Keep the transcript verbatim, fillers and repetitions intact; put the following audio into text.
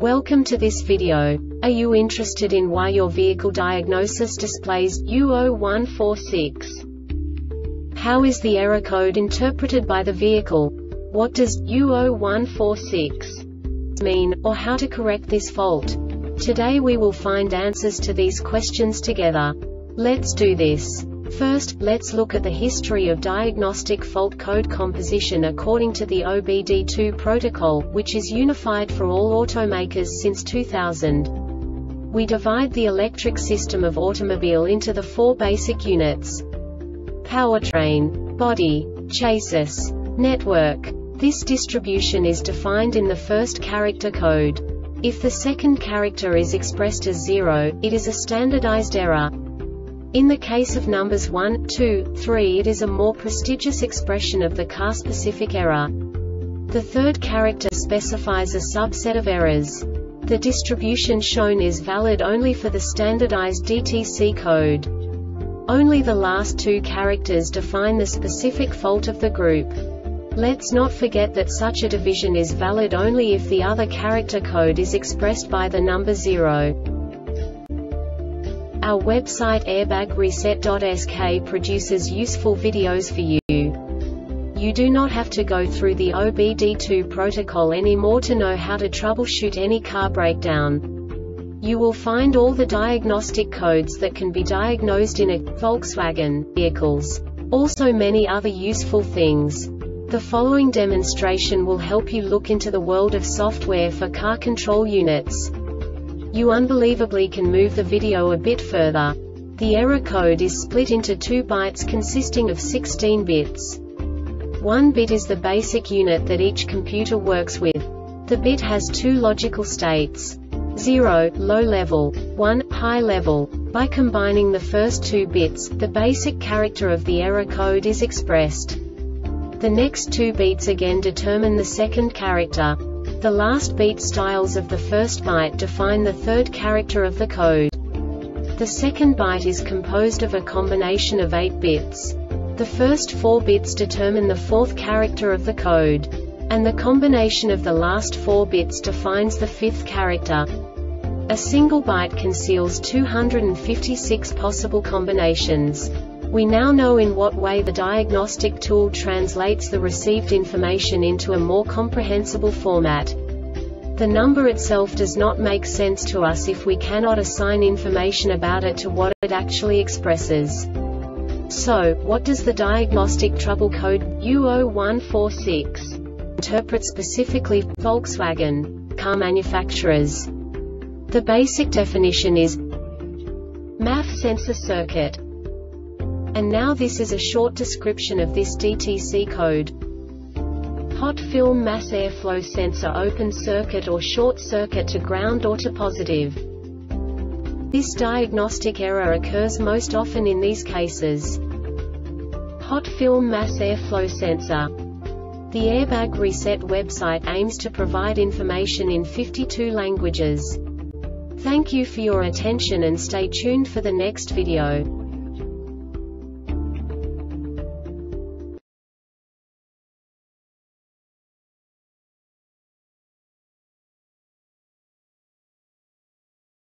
Welcome to this video. Are you interested in why your vehicle diagnosis displays U zero one four six? How is the error code interpreted by the vehicle? What does U zero one four six mean, or how to correct this fault? Today we will find answers to these questions together. Let's do this. First, let's look at the history of diagnostic fault code composition according to the O B D two protocol, which is unified for all automakers since two thousand. We divide the electric system of automobile into the four basic units: powertrain, body, chassis, network. This distribution is defined in the first character code. If the second character is expressed as zero, it is a standardized error. In the case of numbers one, two, three, it is a more prestigious expression of the car-specific error. The third character specifies a subset of errors. The distribution shown is valid only for the standardized D T C code. Only the last two characters define the specific fault of the group. Let's not forget that such a division is valid only if the other character code is expressed by the number zero. Our website airbag reset dot S K produces useful videos for you. You do not have to go through the O B D two protocol anymore to know how to troubleshoot any car breakdown. You will find all the diagnostic codes that can be diagnosed in a Volkswagen vehicles. Also many other useful things. The following demonstration will help you look into the world of software for car control units. You unbelievably can move the video a bit further. The error code is split into two bytes consisting of sixteen bits. One bit is the basic unit that each computer works with. The bit has two logical states: zero, low level, one, high level. By combining the first two bits, the basic character of the error code is expressed. The next two beats again determine the second character. The last beat styles of the first byte define the third character of the code. The second byte is composed of a combination of eight bits. The first four bits determine the fourth character of the code. And the combination of the last four bits defines the fifth character. A single byte conceals two hundred fifty-six possible combinations. We now know in what way the diagnostic tool translates the received information into a more comprehensible format. The number itself does not make sense to us if we cannot assign information about it to what it actually expresses. So, what does the diagnostic trouble code U zero one four six interpret specifically for Volkswagen car manufacturers? The basic definition is M A F sensor circuit. And now this is a short description of this D T C code. Hot film mass airflow sensor open circuit or short circuit to ground or to positive. This diagnostic error occurs most often in these cases. Hot film mass airflow sensor. The Airbag Reset website aims to provide information in fifty-two languages. Thank you for your attention and stay tuned for the next video.